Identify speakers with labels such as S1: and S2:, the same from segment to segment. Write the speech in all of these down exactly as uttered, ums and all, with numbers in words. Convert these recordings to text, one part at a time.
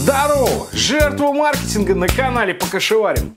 S1: Здорово! Жертва маркетинга на канале Покашеварим.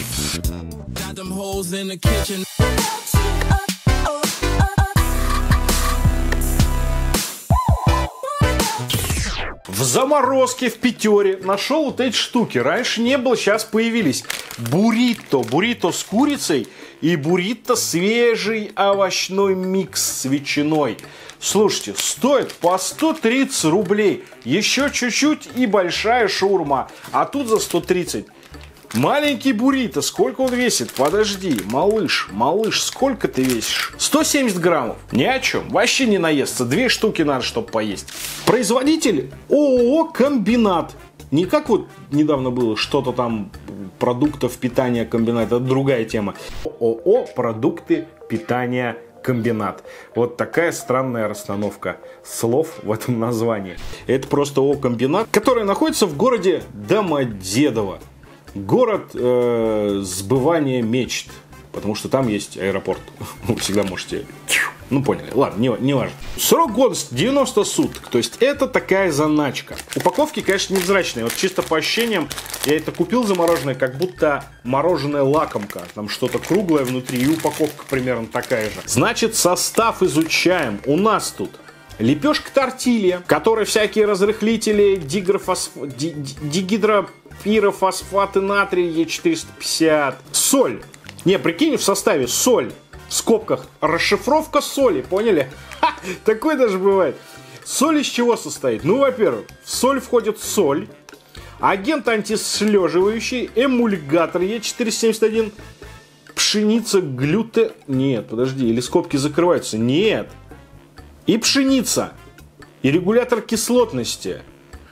S1: В заморозке в Питере нашел вот эти штуки. Раньше не было, сейчас появились. Буррито. Буррито с курицей и буррито свежий овощной микс с ветчиной. Слушайте, стоит по сто тридцать рублей. Еще чуть-чуть и большая шаурма. А тут за сто тридцать. Маленький буррито. Сколько он весит? Подожди, малыш, малыш, сколько ты весишь? сто семьдесят граммов. Ни о чем. Вообще не наесться. Две штуки надо, чтобы поесть. Производитель ООО «Комбинат». Не как вот недавно было что-то там продуктов питания комбинат. Это другая тема. ООО «Продукты питания Комбинат». Вот такая странная расстановка слов в этом названии. Это просто ООО «Комбинат», которое находится в городе Домодедово. Город э, сбывания мечт. Потому что там есть аэропорт. Вы всегда можете... Ну, поняли. Ладно, не, не важно. Срок годности девяносто суток. То есть это такая заначка. Упаковки, конечно, невзрачные. Вот чисто по ощущениям, я это купил замороженное, как будто мороженое лакомка. Там что-то круглое внутри, и упаковка примерно такая же. Значит, состав изучаем. У нас тут лепешка тортилья, в которой всякие разрыхлители, дигрофосф... ди... дигидропирофосфаты натрия Е четыреста пятьдесят. Соль. Не, прикинь, в составе соль. В скобках расшифровка соли, поняли? Ха, такое даже бывает. Соль из чего состоит? Ну, во-первых, в соль входит соль, агент антислеживающий, эмульгатор Е четыреста семьдесят один, пшеница, глютен... Нет, подожди, или скобки закрываются? Нет. И пшеница, и регулятор кислотности,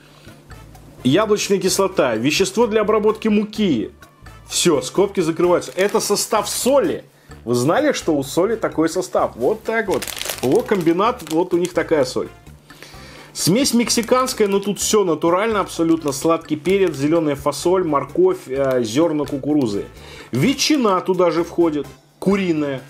S1: яблочная кислота, вещество для обработки муки. Все, скобки закрываются. Это состав соли. Вы знали, что у соли такой состав? Вот так вот. О, комбинат, вот у них такая соль. Смесь мексиканская, но тут все натурально, абсолютно. Сладкий перец, зеленая фасоль, морковь, э, зерна кукурузы. Ветчина туда же входит, куриная.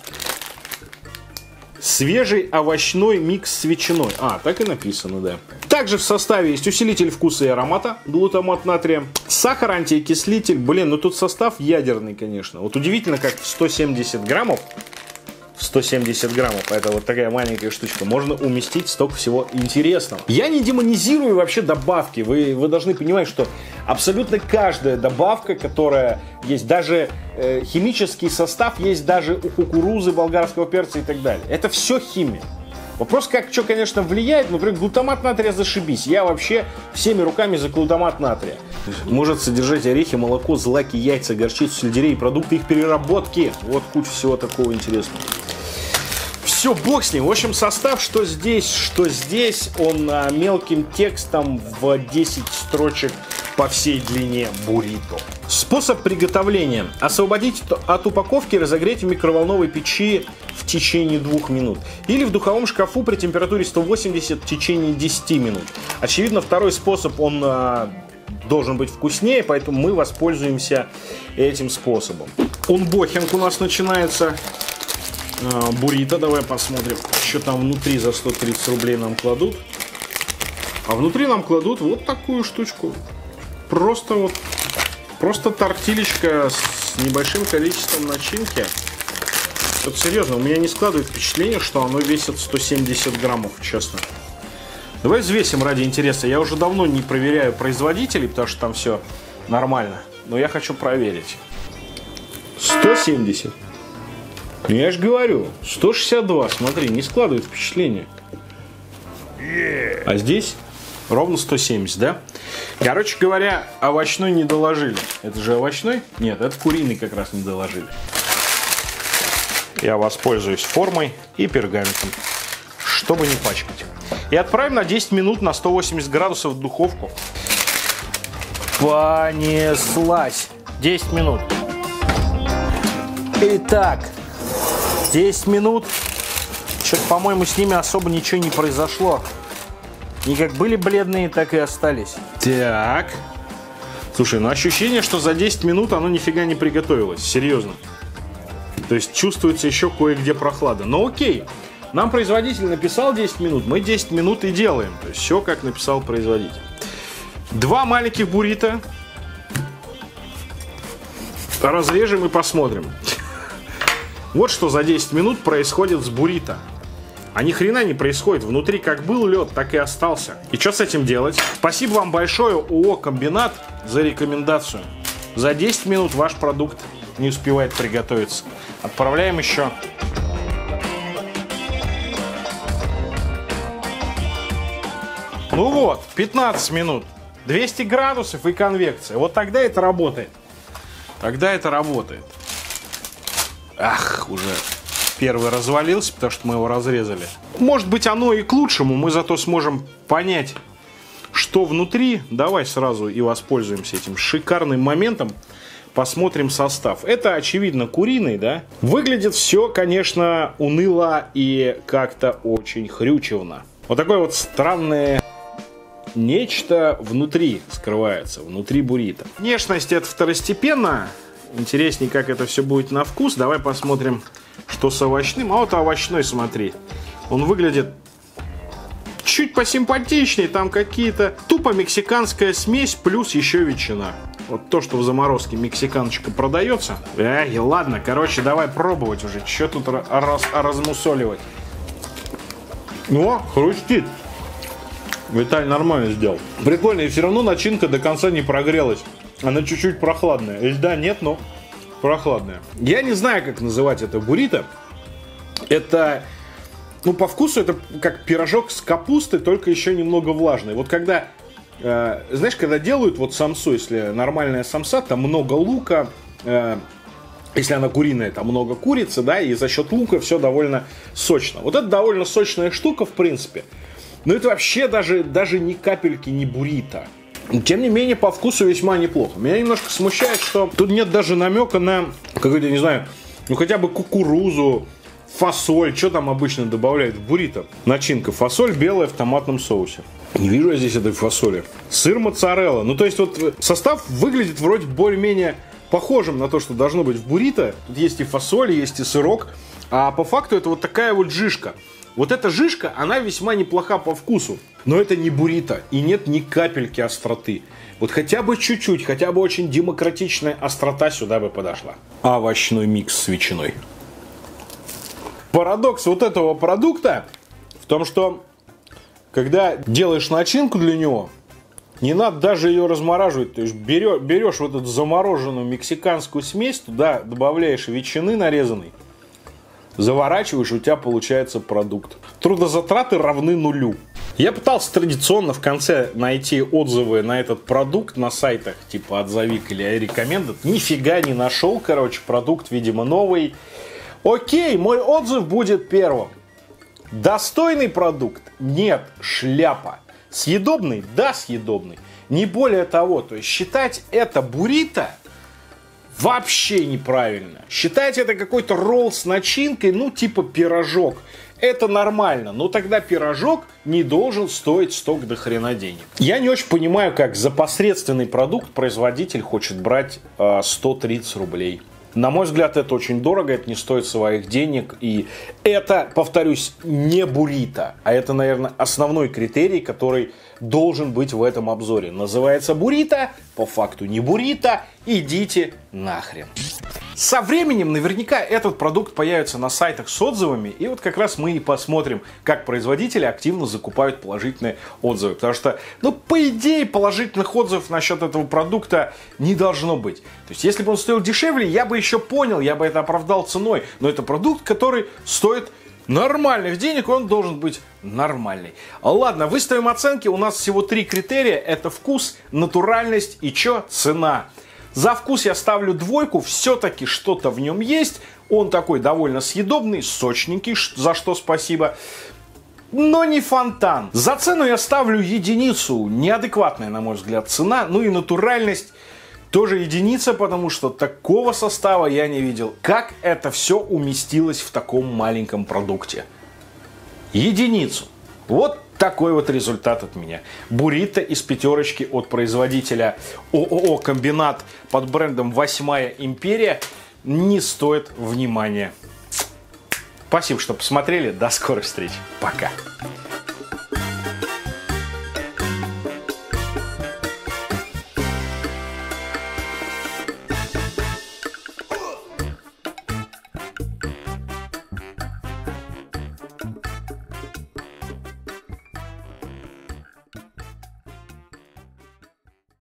S1: Свежий овощной микс с ветчиной. А, так и написано, да. Также в составе есть усилитель вкуса и аромата, глутамат натрия, сахар, антиокислитель. Блин, ну тут состав ядерный, конечно. Вот удивительно, как в сто семьдесят граммов, сто семьдесят граммов, это вот такая маленькая штучка, можно уместить столько всего интересного. Я не демонизирую вообще добавки. Вы, вы должны понимать, что абсолютно каждая добавка, которая есть, даже э, химический состав есть даже у кукурузы, болгарского перца и так далее. Это все химия. Вопрос, как что, конечно, влияет. Например, глутамат натрия зашибись. Я вообще всеми руками за глутамат натрия. Может содержать орехи, молоко, злаки, яйца, горчицу, сельдерей, продукты их переработки. Вот куча всего такого интересного. Все, бог с ним. В общем, состав, что здесь, что здесь, он а, мелким текстом в десять строчек по всей длине буррито. Способ приготовления. Освободить от упаковки и разогреть в микроволновой печи в течение двух минут. Или в духовом шкафу при температуре сто восемьдесят в течение десяти минут. Очевидно, второй способ, он а, должен быть вкуснее, поэтому мы воспользуемся этим способом. Унбохинг у нас начинается. А, буррито, давай посмотрим, что там внутри за сто тридцать рублей нам кладут. А внутри нам кладут вот такую штучку. Просто вот, просто тортилечка с небольшим количеством начинки. Вот серьезно, у меня не складывает впечатление, что оно весит сто семьдесят граммов, честно. Давай взвесим ради интереса. Я уже давно не проверяю производителей, потому что там все нормально. Но я хочу проверить. сто семьдесят. Ну я же говорю, сто шестьдесят два, смотри, не складывает впечатление. А здесь ровно сто семьдесят, да? Короче говоря, овощной не доложили. Это же овощной? Нет, это куриный как раз не доложили. Я воспользуюсь формой и пергаментом, чтобы не пачкать. И отправим на десять минут на сто восемьдесят градусов в духовку. Понеслась. десять минут. Итак, десять минут. Что-то, по-моему, с ними особо ничего не произошло. Они как были бледные, так и остались. Так. Слушай, ну ощущение, что за десять минут оно нифига не приготовилось. Серьезно. То есть чувствуется еще кое-где прохлада. Но окей. Нам производитель написал десять минут, мы десять минут и делаем. То есть все, как написал производитель. Два маленьких буррито. Разрежем и посмотрим. Вот что за десять минут происходит с буррито. А ни хрена не происходит. Внутри как был лед, так и остался. И что с этим делать? Спасибо вам большое, ООО «Комбинат», за рекомендацию. За десять минут ваш продукт не успевает приготовиться. Отправляем еще. Ну вот, пятнадцать минут. двести градусов и конвекция. Вот тогда это работает. Тогда это работает. Ах, уже первый развалился, потому что мы его разрезали. Может быть, оно и к лучшему. Мы зато сможем понять, что внутри. Давай сразу и воспользуемся этим шикарным моментом. Посмотрим состав. Это, очевидно, куриный, да? Выглядит все, конечно, уныло и как-то очень хрючевно. Вот такое вот странное нечто внутри скрывается, внутри буррито. Внешность это второстепенно. Интереснее, как это все будет на вкус. Давай посмотрим, что с овощным. А вот овощной, смотри. Он выглядит чуть посимпатичнее. Там какие-то тупо мексиканская смесь плюс еще ветчина. Вот то, что в заморозке мексиканочка продается. Эй, ладно, короче, давай пробовать уже. Че тут раз, размусоливать? О, хрустит. Виталь нормально сделал. Прикольно, и все равно начинка до конца не прогрелась. Она чуть-чуть прохладная. Льда нет, но прохладная. Я не знаю, как называть это буррито. Это, ну, по вкусу это как пирожок с капустой, только еще немного влажный. Вот когда, э, знаешь, когда делают вот самсу, если нормальная самса, там много лука, э, если она куриная, там много курицы, да, и за счет лука все довольно сочно. Вот это довольно сочная штука, в принципе. Но это вообще даже, даже ни капельки не буррито. Тем не менее, по вкусу весьма неплохо. Меня немножко смущает, что тут нет даже намека на какой-то, не знаю, ну хотя бы кукурузу, фасоль. Что там обычно добавляют в буррито? Начинка. Фасоль белая в томатном соусе. Не вижу я здесь этой фасоли. Сыр моцарелла. Ну, то есть, вот состав выглядит вроде более-менее похожим на то, что должно быть в буррито. Тут есть и фасоль, есть и сырок. А по факту это вот такая вот жижка. Вот эта жижка, она весьма неплоха по вкусу. Но это не буррито. И нет ни капельки остроты. Вот хотя бы чуть-чуть, хотя бы очень демократичная острота сюда бы подошла. Овощной микс с ветчиной. Парадокс вот этого продукта в том, что когда делаешь начинку для него, не надо даже ее размораживать. То есть берешь, берешь вот эту замороженную мексиканскую смесь, туда добавляешь ветчины нарезанной, заворачиваешь, у тебя получается продукт. Трудозатраты равны нулю. Я пытался традиционно в конце найти отзывы на этот продукт на сайтах типа Отзовик или iRecommended. Нифига не нашел, короче, продукт, видимо, новый. Окей, мой отзыв будет первым. Достойный продукт? Нет, шляпа. Съедобный? Да, съедобный. Не более того, то есть считать это буррито вообще неправильно. Считать это какой-то ролл с начинкой, ну типа пирожок. Это нормально, но тогда пирожок не должен стоить столько до хрена денег. Я не очень понимаю, как за посредственный продукт производитель хочет брать э, сто тридцать рублей. На мой взгляд, это очень дорого, это не стоит своих денег. И это, повторюсь, не буррито. А это, наверное, основной критерий, который должен быть в этом обзоре. Называется буррито, по факту не буррито. Идите нахрен. Со временем наверняка этот продукт появится на сайтах с отзывами. И вот как раз мы и посмотрим, как производители активно закупают положительные отзывы. Потому что, ну, по идее, положительных отзывов насчет этого продукта не должно быть. То есть, если бы он стоил дешевле, я бы еще понял, я бы это оправдал ценой. Но это продукт, который стоит нормальных денег, он должен быть нормальный. Ладно, выставим оценки. У нас всего три критерия. Это вкус, натуральность и что? Цена. За вкус я ставлю двойку, все-таки что-то в нем есть. Он такой довольно съедобный, сочненький, за что спасибо. Но не фонтан. За цену я ставлю единицу. Неадекватная, на мой взгляд, цена. Ну и натуральность тоже единица, потому что такого состава я не видел. Как это все уместилось в таком маленьком продукте? Единицу. Вот такой вот результат от меня. Буррито из пятерочки от производителя ООО «Комбинат» под брендом «Восьмая империя» не стоит внимания. Спасибо, что посмотрели. До скорых встреч. Пока.